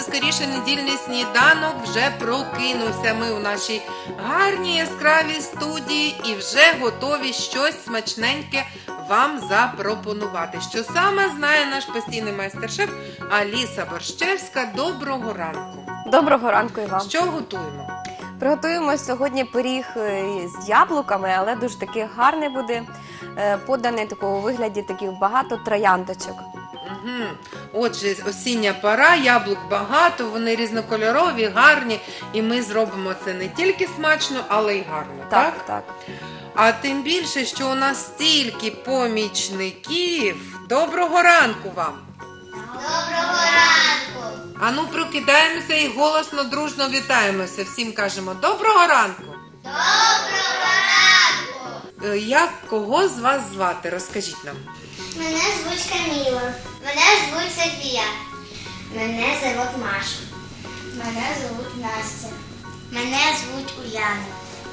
скоріше недільний сніданок вже прокинувся. Ми у нашій гарній яскравій студії і вже готові щось смачненьке вам запропонувати. Що саме знає наш постійний майстер-шеф Аліса Борщевська. Доброго ранку. Доброго ранку і вам. Що готуємо? Приготуємо сьогодні пиріг з яблуками, але дуже такий гарний буде, поданий такого вигляді таких багато трояндочок. Отже, осіння пора, яблук багато, вони різнокольорові, гарні, і ми зробимо це не тільки смачно, але й гарно, так? Так. А тим більше, що у нас стільки помічників. Доброго ранку вам! Доброго ранку! Ану, прокидаємося і голосно, дружно вітаємося. Всім кажемо доброго ранку! Доброго ранку! Як кого з вас звати? Розкажіть нам. Мене звуть Каміла. Мене звуть Софія. Мене звуть Маша. Мене звуть Настя. Мене звуть Уляна.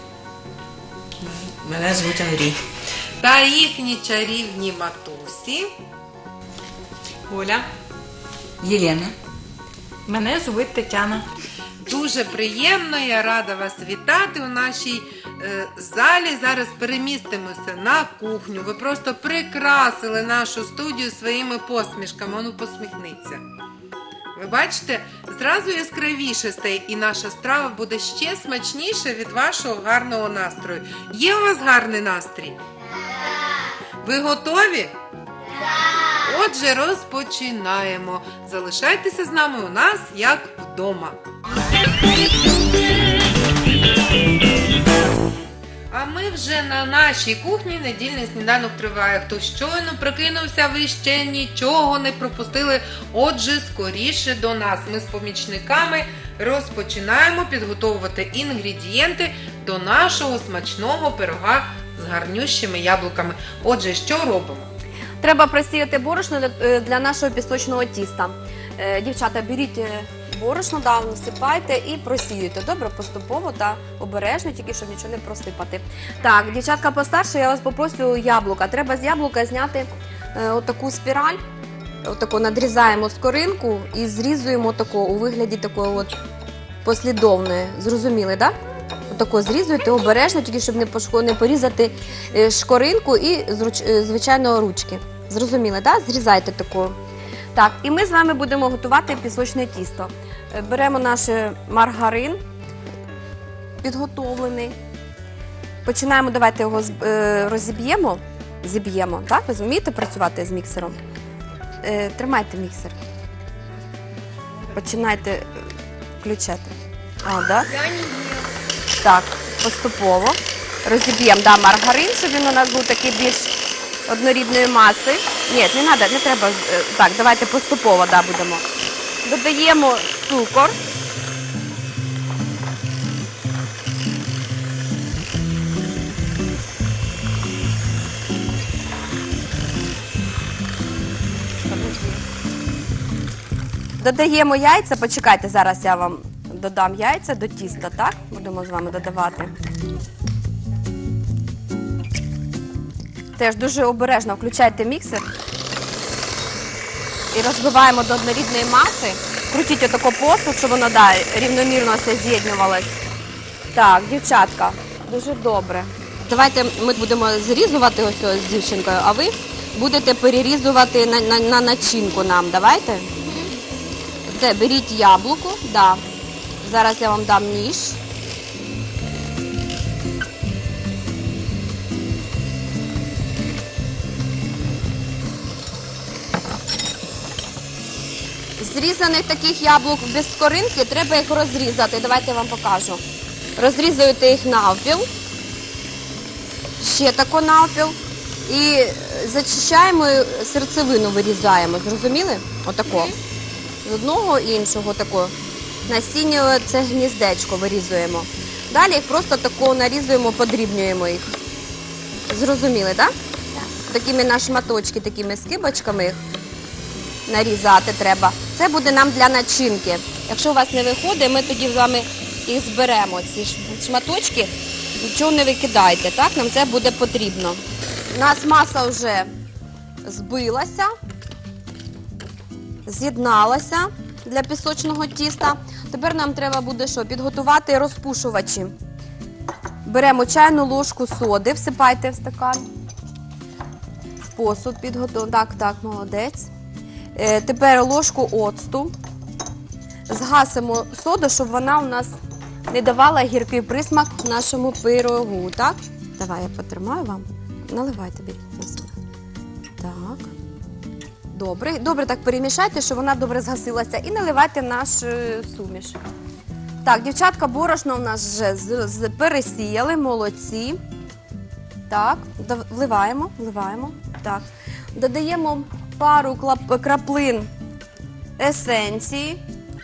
Мене звуть Андрій. Та їхні чарівні матусі. Оля. Єлена. Мене звуть Тетяна. Дуже приємно, я рада вас вітати у нашій залі. Зараз перемістимося на кухню. Ви просто прикрасили нашу студію своїми посмішками. Ну, посміхніться. Ви бачите, зразу яскравіше стає, і наша страва буде ще смачніша від вашого гарного настрою. Є у вас гарний настрій? Так. Ви готові? Так. Отже, розпочинаємо. Залишайтеся з нами, у нас як вдома. А ми вже на нашій кухні. Недільний сніданок триває. Хто щойно прокинувся, ви ще нічого не пропустили. Отже, скоріше до нас. Ми з помічниками розпочинаємо підготовувати інгредієнти до нашого смачного пирога з гарнющими яблуками. Отже, що робимо? Треба просіяти борошно для нашого пісочного тіста. Дівчата, беріть борошно, насипайте і просіюйте. Добре, поступово та обережно, тільки щоб нічого не просипати. Так, дівчатка постарше, я вас попросю яблука. Треба з яблука зняти отаку спіраль. Отаку надрізаємо скоринку і зрізуємо таку у вигляді такої от послідовної. Зрозуміли, так? Отако зрізуйте обережно, тільки щоб не порізати шкоринку і, звичайно, ручки. Зрозуміли, так? Зрізайте таку. Так, і ми з вами будемо готувати пісочне тісто. Беремо наш маргарин підготовлений. Починаємо, давайте його розіб'ємо. Зіб'ємо, так? Ви вмієте працювати з міксером? Тримайте міксер. Починайте включати. Так? Так, поступово. Розіб'ємо маргарин, щоб він у нас був такий більш однорідної маси. Ні, не треба. Так, давайте поступово будемо. Додаємо цукор. Додаємо яйця. Почекайте, зараз я вам додам яйця до тіста, так? Будемо з вами додавати. Теж дуже обережно включайте міксер і розбиваємо до однорідної маси. Крутіть отако посуд, щоб воно рівномірно все з'єднувалось. Так, дівчатка, дуже добре. Давайте ми будемо зрізувати ось з дівчинкою, а ви будете перерізувати на начинку нам. Давайте. Беріть яблуко, Зараз я вам дам ніж. Зрізаних таких яблук без скоринки треба їх розрізати. Давайте я вам покажу. Розрізуєте їх навпіл. Ще тако навпіл. І зачищаємо, серцевину вирізаємо. Зрозуміли? Отако. З одного і іншого тако. Насіння це гніздечко вирізуємо. Далі їх просто тако нарізуємо, подрібнюємо їх. Зрозуміли, так? Так. Такими на шматочки, такими скибочками їх нарізати треба. Це буде нам для начинки. Якщо у вас не виходить, ми тоді з вами їх зберемо, ці шматочки. Нічого не викидайте, так? Нам це буде потрібно. У нас маса вже збилася, з'єдналася. для пісочного тіста. Тепер нам треба буде що? Підготувати розпушувачі. Беремо чайну ложку соди, всипайте в стакан. В посуд підготовимо. Так, молодець. Тепер ложку оцту. Згасимо соду, щоб вона у нас не давала гіркий присмак нашому пирогу. Так? Давай я потримаю вам. Наливайте, беріть на себе. Так. Добре так перемішайте, щоб вона добре згасилася. І наливайте наш суміш. Так, дівчатка, борошно у нас вже пересіяли, молодці. Так, вливаємо. Так. Додаємо пару краплин есенції.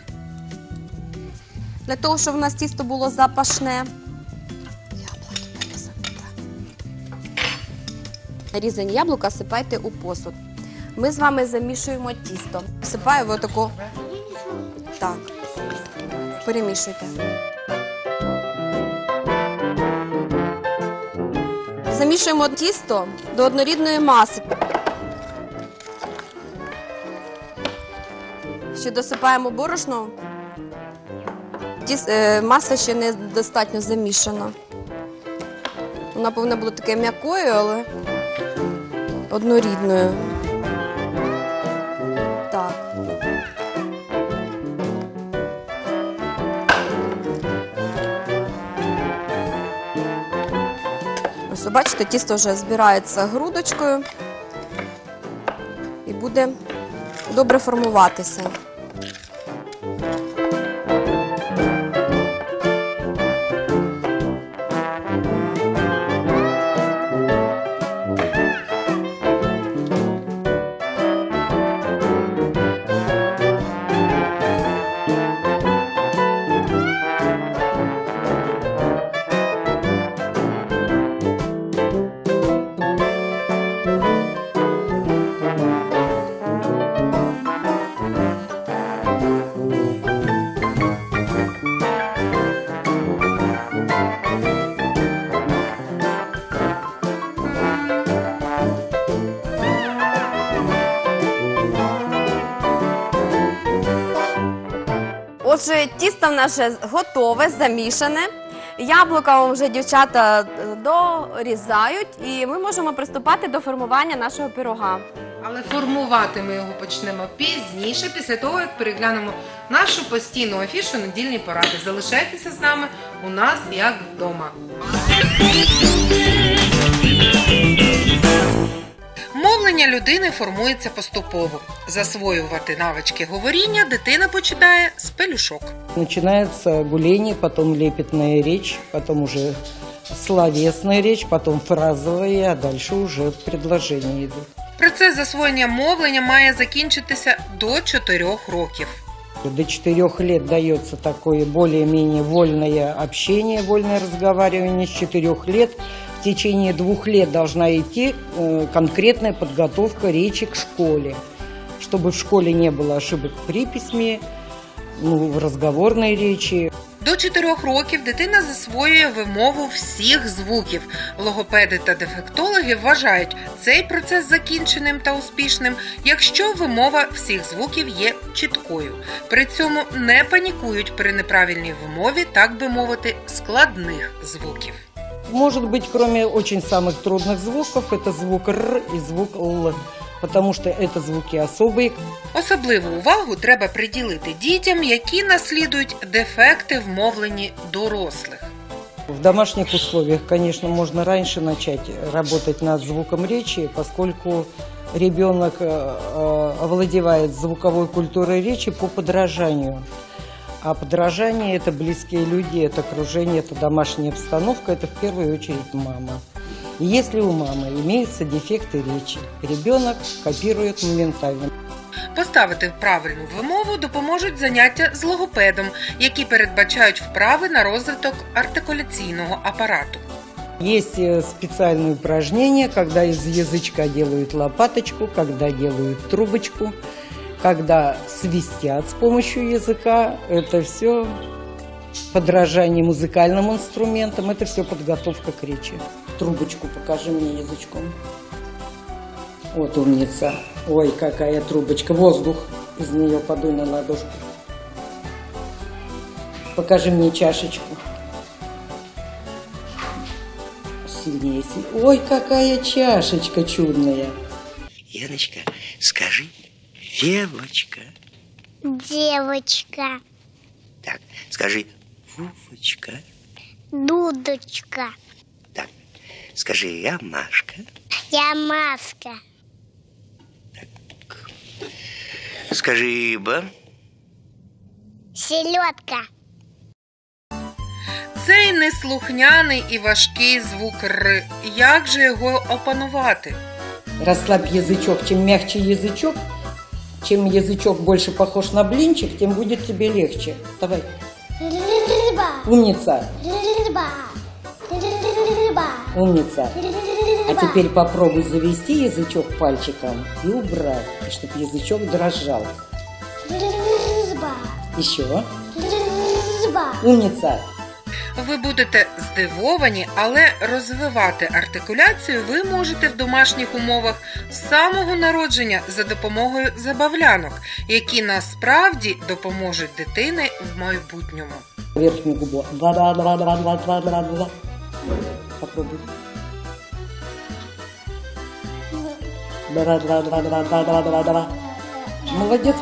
Для того, щоб у нас тісто було запашне. Різані яблука сипайте у посуд. Ми з вами замішуємо тісто. Всипаю отако. Так. Перемішуйте. Замішуємо тісто до однорідної маси. Ще досипаємо борошно. Маса ще не достатньо замішана. Вона повинна бути таке м'якою, але однорідною. Так. Ось, бачите, тісто вже збирається грудочкою і буде добре формуватися. Отже, тісто в нас вже готове, замішане. Яблука вже дівчата дорізають і ми можемо приступати до формування нашого пирога. Але формувати ми його почнемо пізніше, після того, як переглянемо нашу постійну афішу «Недільні поради». Залишайтеся з нами, у нас як вдома. Мовлення людини формується поступово. Засвоювати навички говоріння дитина починає з пелюшок. Начинается гуление, потом лепетная речь, потом уже словесная речь, потом фразовая, а дальше уже предложения идут. Процес засвоєння мовлення має закінчитися до 4 років. До 4 лет дается такое более-менее вольное общение, вольное разговаривание. С 4 лет в течение 2 лет должна идти конкретная подготовка речи к школе. Чтобы в школе не было ошибок в приписьме, в разговорной речи. До 4 років дитина засвоює вимову всіх звуків. Логопеди та дефектологи вважають цей процес закінченим та успішним, якщо вимова всіх звуків є чіткою. При цьому не панікують при неправильній вимові, так би мовити, складних звуків. Может быть, кроме очень самых трудных звуков, это звук «р» и звук «л», потому что это звуки особые. Особливу увагу треба приділити дітям, які наслідують дефекти в мовленні дорослих. В домашних условиях, конечно, можно раньше начать работать над звуком речи, поскольку ребенок овладевает звуковой культурой речи по подражанию. А подражание – это близкие люди, это окружение, это домашняя обстановка, это в первую очередь мама. И если у мамы имеются дефекты речи, ребенок копирует моментально. Поставити правильну вимову допоможуть заняття з логопедом, які передбачають вправи на розвиток артикуляційного апарату. Есть специальные упражнения, когда из язычка делают лопаточку, когда делают трубочку, когда свистят с помощью языка. Это все подражание музыкальным инструментам, это все подготовка к речи. Трубочку покажи мне язычком. Вот умница. Ой, какая трубочка. Воздух из нее подуй на ладошку. покажи мне чашечку. Сильнее. Ой, какая чашечка чудная. Яночка, скажи, Девочка. Девочка. Так, скажи, Вовочка. Дудочка. Так, скажи, я Машка. Я Маска. Скажи, Иба. Селедка. Цей неслухняний і важкий звук Р. Як же його опанувати? Расслабь язычок. Чем мягче язычок, чем язычок больше похож на блинчик, тем будет тебе легче. Давай. Рыба. Умница. Рыба. Рыба. Умница. А теперь попробуй завести язычок пальчиком и убрать, чтобы язычок дрожал. Рыба. Еще. Рыба. Умница. Ви будете здивовані, але розвивати артикуляцію ви можете в домашніх умовах з самого народження за допомогою забавлянок, які насправді допоможуть дитині в майбутньому. Верхнюю губу. Два. Попробуй. Два. Молодец.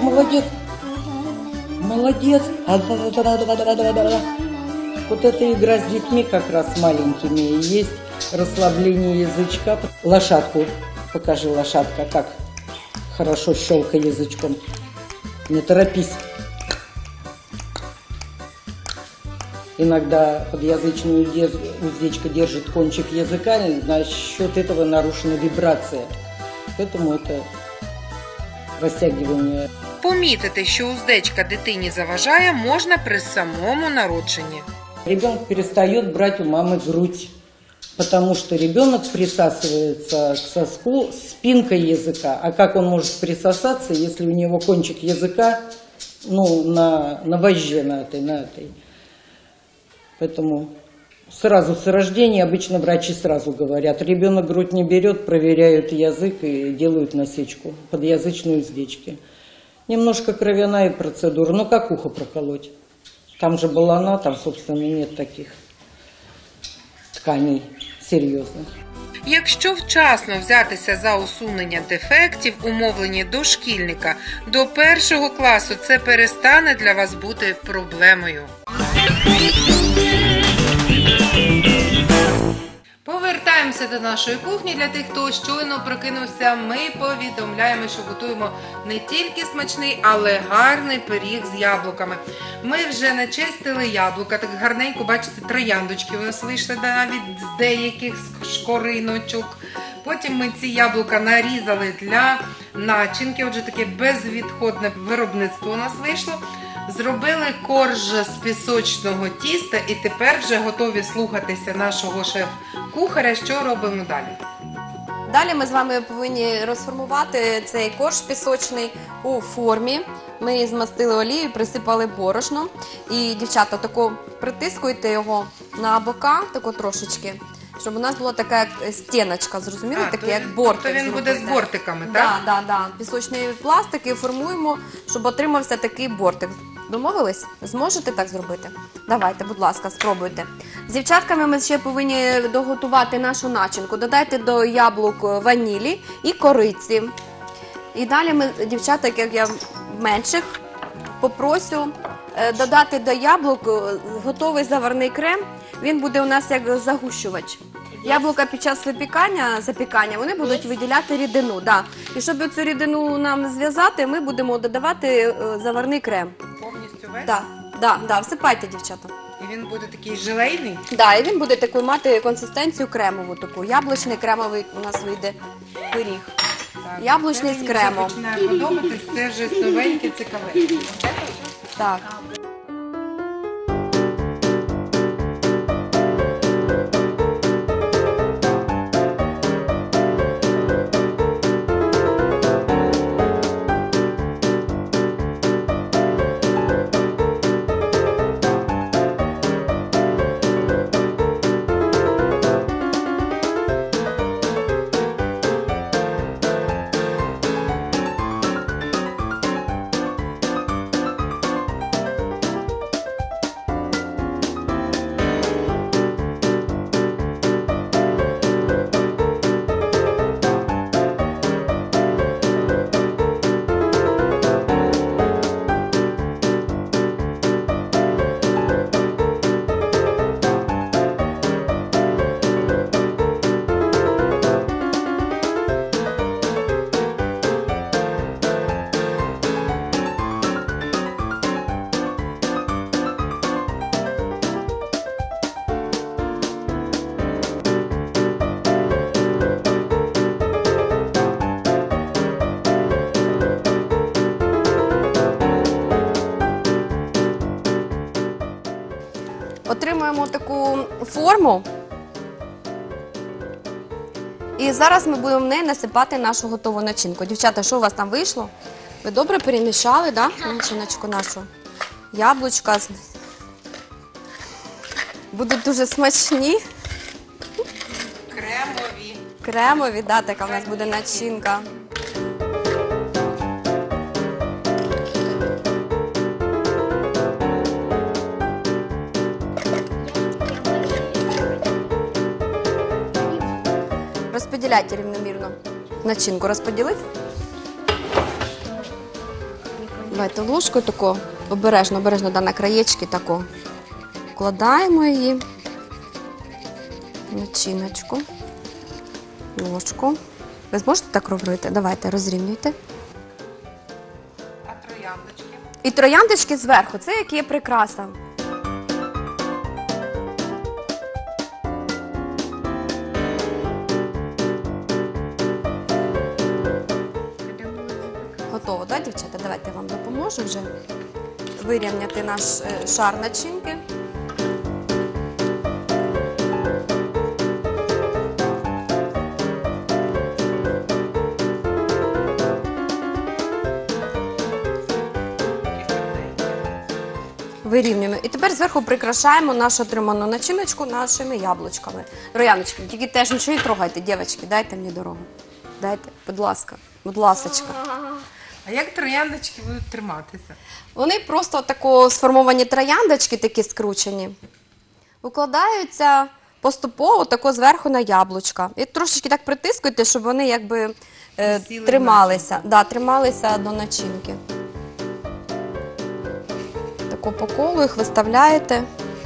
Молодец. Два. Вот эта игра с детьми как раз маленькими и есть расслабление язычка. Лошадку. Покажи, лошадка, как хорошо щелкай язычком. Не торопись. Иногда подъязычную уздечка держит кончик языка, и за счет этого нарушена вибрация. Поэтому это растягивание. Помітити, що уздечка дитині заважає, можна при самому народженні. Ребенок перестает брать у мамы грудь, потому что ребенок присасывается к соску спинкой языка. А как он может присосаться, если у него кончик языка на вожже, на этой. Поэтому сразу с рождения обычно врачи сразу говорят, ребенок грудь не берет, проверяют язык и делают насечку подъязычной уздечки. Немножко кровяная процедура, как ухо проколоть. Там же балана, там, собственно, нет таких тканей серйозних. Якщо вчасно взятися за усунення дефектів у мовленні дошкільника, до 1 класу це перестане для вас бути проблемою. Повертаємося до нашої кухні. Для тих, хто щойно прокинувся, ми повідомляємо, що готуємо не тільки смачний, але гарний пиріг з яблуками. Ми вже начистили яблука, так гарненько, бачите, трояндочки у нас вийшли навіть з деяких шкориночок. Потім ми ці яблука нарізали для начинки, отже таке безвідходне виробництво у нас вийшло. Зробили корж з пісочного тіста і тепер вже готові слухатися нашого шеф-кухаря, що робимо далі. Далі ми з вами повинні розформувати цей корж пісочний у формі. Ми її змастили олією, присипали борошно. І, дівчата, тако притискуйте його на бока, тако трошечки, щоб у нас була така як стіночка, зрозуміли? Таке як бортик. Тобто він буде зробити. з бортиками, так? Так. Пісочний пластик і формуємо, щоб отримався такий бортик. Домовились? Зможете так зробити? Давайте, будь ласка, спробуйте. З дівчатками ми ще повинні доготувати нашу начинку. Додайте до яблук ванілі і кориці. І далі ми, дівчата, як я менших, попросю додати до яблук готовий заварний крем. Він буде у нас як загущувач. Яблука під час запікання, вони будуть виділяти рідину. Да. І щоб цю рідину нам зв'язати, ми будемо додавати заварний крем. Повністю весь? Да, всипайте, дівчата. І він буде такий желейний? Да, і він буде таку мати консистенцію кремову, таку. Яблучний кремовий у нас вийде пиріг. Так. Яблучний Це з мені кремом. вже починає подобатись, це вже новеньке, цікаве. Так. отримуємо таку форму. І зараз ми будемо в неї насипати нашу готову начинку. Дівчата, що у вас там вийшло? Ви добре перемішали, да? Начиночку нашу? Яблучка. Будуть дуже смачні. Кремові. Кремові, да, така в нас буде начинка. Розподіляйте рівномірно. Начинку розподілив. Давайте ложкою тако, обережно, да, на краєчки тако. Вкладаємо її. Начиночку. Ложку. Ви зможете так робити? Давайте, розрівнюйте. А трояндочки? І трояндочки зверху. Це як є прикраса. Готово, так, дівчата? Давайте я вам допоможу вже вирівняти наш шар начинки. Вирівнюємо. І тепер зверху прикрашаємо нашу отриману начиночку нашими яблучками. Рояночки, тільки теж нічого не трогайте, дівчатки, дайте мені дорогу. Дайте, будь ласка, будь ласочка. А як трояндочки будуть триматися? Вони просто тако сформовані трояндочки, такі скручені, укладаються поступово тако зверху на яблучка. І трошечки так притискуйте, щоб вони якби Присіли трималися. Да, трималися до начинки. Тако по колу їх виставляєте.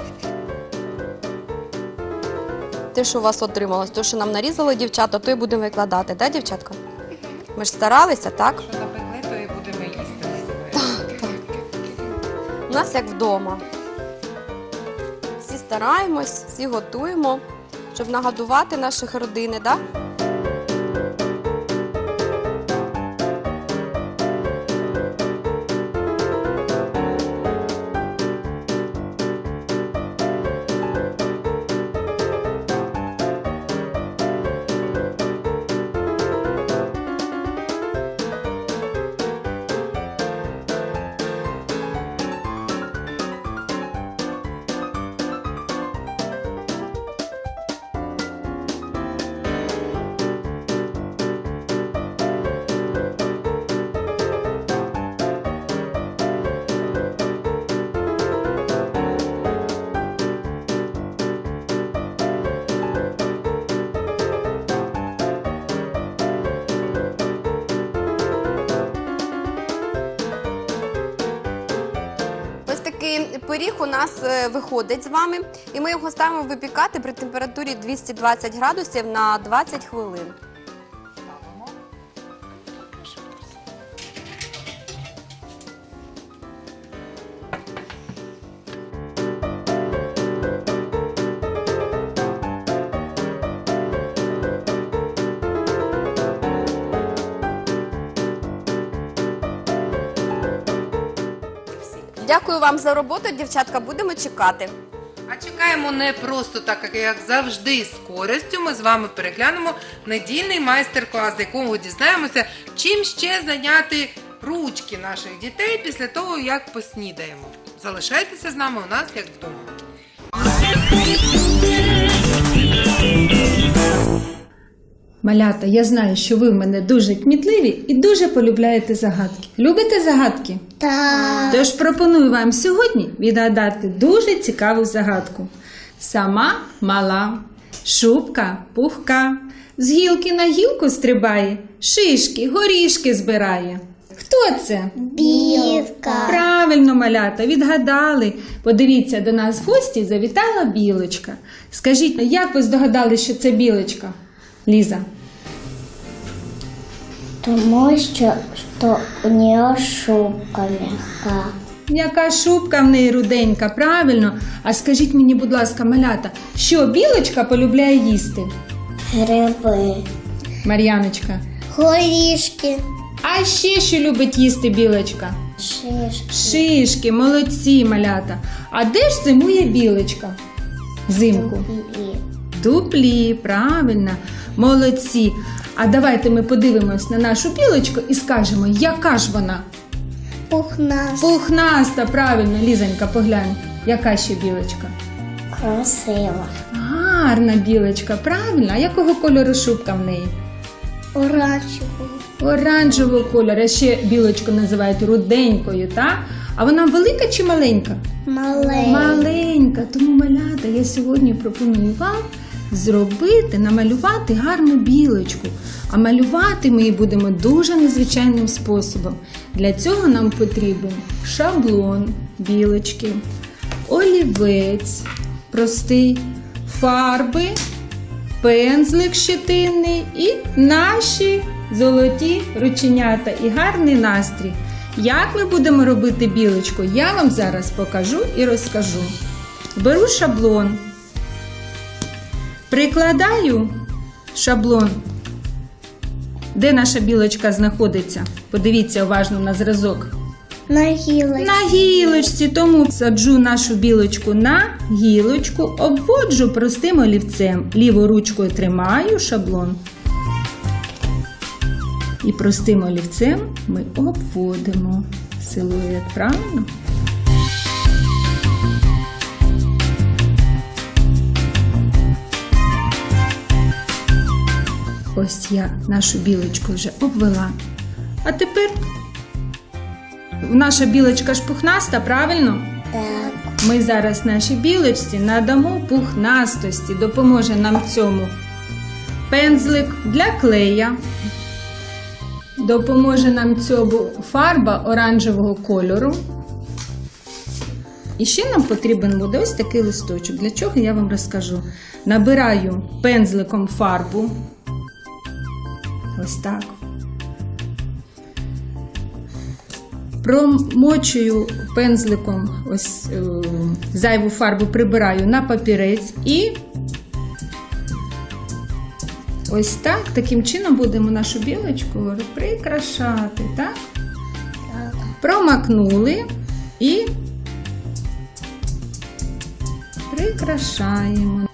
Те, що у вас отрималось, те, що нам нарізали дівчата, то і будемо викладати, так, дівчатка? Ми ж старалися, так? Що напекли, то і будемо їсти. називається. У нас як вдома. Всі стараємось, всі готуємо, щоб нагодувати наших родини, так? Такий пиріг у нас виходить з вами, і ми його ставимо випікати при температурі 220 градусів на 20 хвилин. Дякую вам за роботу, дівчатка, будемо чекати. А чекаємо не просто так, як завжди, з користю. Ми з вами переглянемо недільний майстер-клас, з якого дізнаємося, чим ще зайняти ручки наших дітей після того, як поснідаємо. Залишайтеся з нами, у нас як вдома. Малята, я знаю, що ви в мене дуже кмітливі і дуже полюбляєте загадки. Любите загадки? Так. Тож пропоную вам сьогодні відгадати дуже цікаву загадку. Сама мала, шубка пухка, з гілки на гілку стрибає, шишки, горішки збирає. Хто це? Білка. Правильно, малята, відгадали. Подивіться, до нас в гості завітала білочка. Скажіть, як ви здогадались, що це білочка? Ліза. Тому що у нее шубка м'яка. Яка шубка в неї руденька, правильно? А скажіть мені, будь ласка, малята, що білочка полюбляє їсти? Гриби. Мар'яночка. Горішки. А ще що любить їсти білочка? Шишки, молодці, малята. А де ж зимує білочка? Взимку? В дуплі, правильно, молодці. А давайте ми подивимось на нашу білочку і скажемо, яка ж вона? Пухнаста, правильно, Лізонька, поглянь, яка ще білочка? Красиво. Гарна білочка, правильно. А якого кольору шубка в неї? Оранжевого кольору. А ще білочку називають руденькою, так? А вона велика чи маленька? Маленька. Тому, малята, я сьогодні пропоную вам намалювати гарну білочку. А малювати ми її будемо дуже незвичайним способом. Для цього нам потрібен шаблон білочки, олівець простий, фарби, пензлик щетинний і наші золоті рученята і гарний настрій. Як ми будемо робити білочку, я вам зараз покажу і розкажу. Беру шаблон, прикладаю шаблон. Де наша білочка знаходиться? Подивіться уважно на зразок. На гілочці, тому саджу нашу білочку на гілочку, обводжу простим олівцем. Лівою ручкою тримаю шаблон. І простим олівцем ми обводимо силует, правильно? Ось я нашу білочку вже обвела. А тепер наша білочка ж пухнаста, правильно? Так. Ми зараз нашій білочці надамо пухнастості. Допоможе нам в цьому пензлик для клея. Допоможе нам цьому фарба оранжевого кольору. І ще нам потрібен буде ось такий листочок. Для чого я вам розкажу. Набираю пензликом фарбу. Ось так. Промочую пензликом, ось зайву фарбу прибираю на папірець і ось так, таким чином будемо нашу білочку прикрашати, так? Промакнули і прикрашаємо.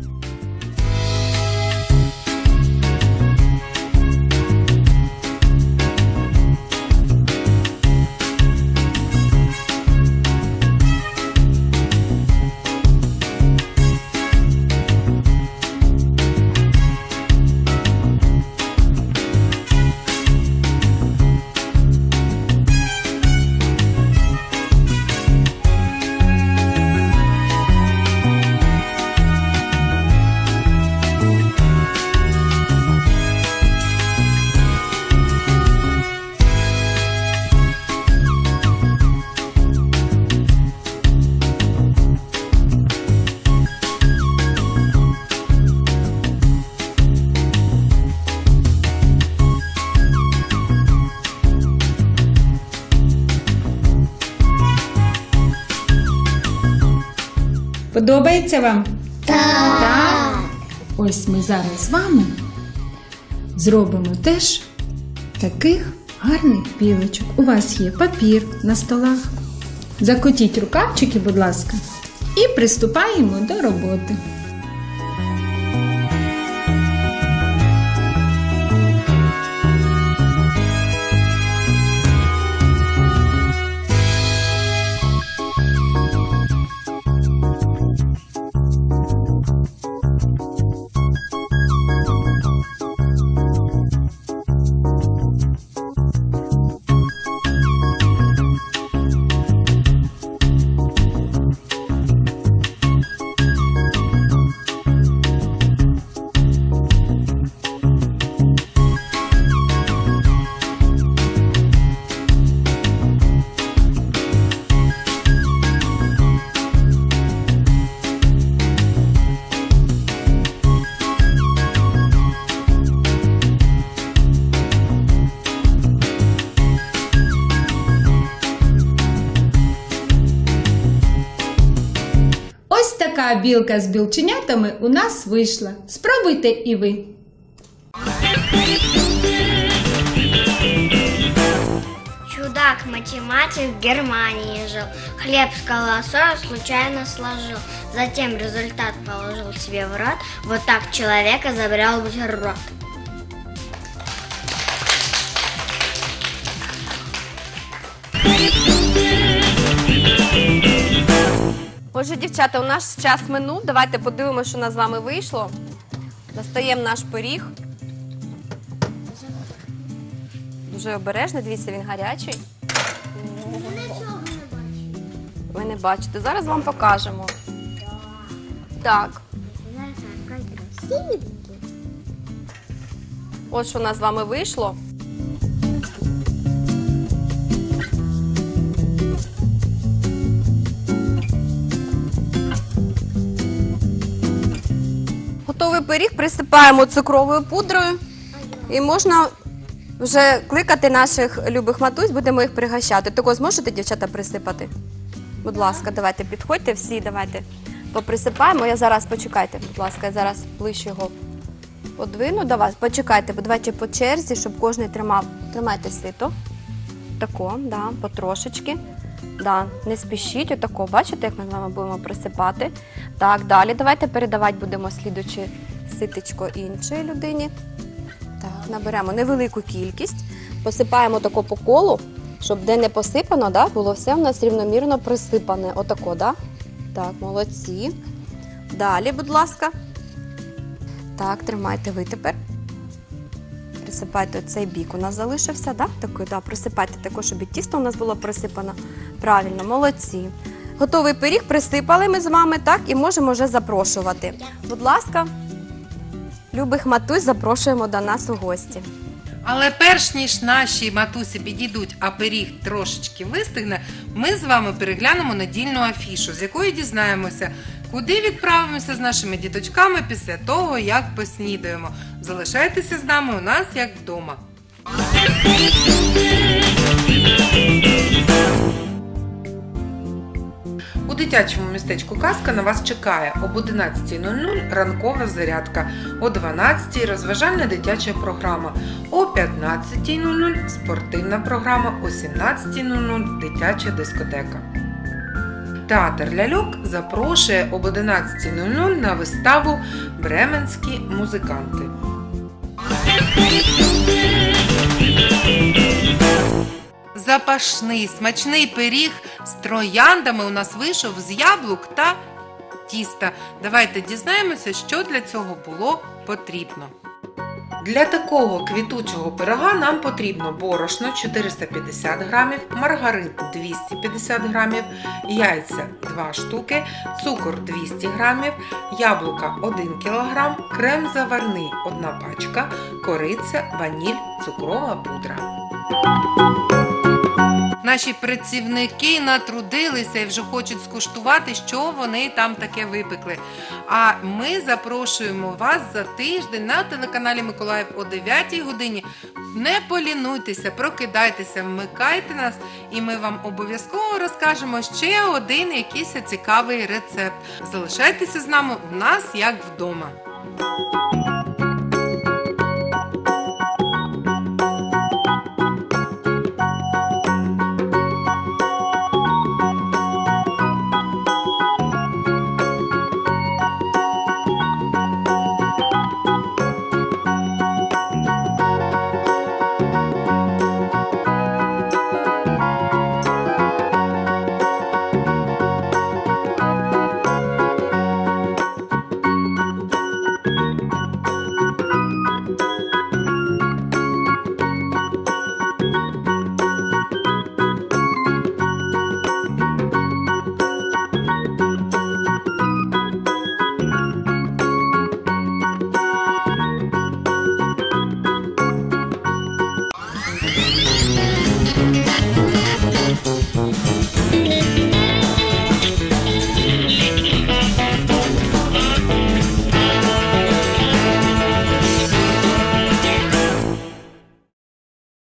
Подобається вам? Так. Ось ми зараз з вами зробимо теж таких гарних білочок. У вас є папір на столах. Закотіть рукавчики, будь ласка, і приступаємо до роботи. Така білка з білченятами у нас вийшла. Спробуйте і ви. Чудак-математик в Германии жил, хлеб с колбасой случайно сложил, затем результат положил себе в рот, вот так человек изобрел бутерброд. Отже, дівчата, у нас час минув. Давайте подивимося, що у нас з вами вийшло. Достаємо наш пиріг. Дуже обережно, дивіться, він гарячий. Ви не бачите. Зараз вам покажемо. Так. От що у нас з вами вийшло. Готовий пиріг присипаємо цукровою пудрою і можна вже кликати наших любих матусь, будемо їх пригощати. Тако зможете, дівчата, присипати? Будь ласка, давайте підходьте всі, давайте поприсипаємо. Я зараз, почекайте, будь ласка, я зараз ближче його подвину до вас. Почекайте, давайте по черзі, щоб кожен тримав. Тримайте сито. Тако, да, потрошечки. Да, не спішіть, отако, бачите, як ми з вами будемо присипати. Так, далі давайте передавати будемо слідуче ситечко іншій людині. Так, наберемо невелику кількість, посипаємо тако по колу, щоб де не посипано, да, було все у нас рівномірно присипане. Отако, да? Так, молодці. Далі, будь ласка. Так, тримайте ви тепер. Присипайте оцей бік у нас залишився, да? Такий, да, присипайте також, щоб і тісто у нас було присипано. Правильно, молодці. Готовий пиріг присипали ми з вами, так, і можемо вже запрошувати. Будь ласка, любих матусь запрошуємо до нас у гості. Але перш ніж наші матусі підійдуть, а пиріг трошечки вистигне, ми з вами переглянемо недільну афішу, з якої дізнаємося, куди відправимося з нашими діточками після того, як поснідаємо. Залишайтеся з нами, у нас як вдома. У дитячому містечку «Казка» на вас чекає об 11:00 ранкова зарядка, о 12:00 розважальна дитяча програма, о 15:00 спортивна програма, о 17:00 дитяча дискотека. Театр ляльок запрошує об 11:00 на виставу «Бременські музиканти». Запашний, смачний пиріг з трояндами у нас вийшов з яблук та тіста. Давайте дізнаємося, що для цього було потрібно. Для такого квітучого пирога нам потрібно борошно 450 грамів, маргарин 250 грамів, яйця 2 штуки, цукор 200 грамів, яблука 1 кг, крем заварний 1 пачка, кориця, ваніль, цукрова пудра. Наші працівники натрудилися і вже хочуть скуштувати, що вони там таке випекли. А ми запрошуємо вас за тиждень на телеканалі Миколаїв о 9 годині. Не полінуйтеся, прокидайтеся, вмикайте нас, і ми вам обов'язково розкажемо ще один якийсь цікавий рецепт. Залишайтеся з нами, у нас як вдома.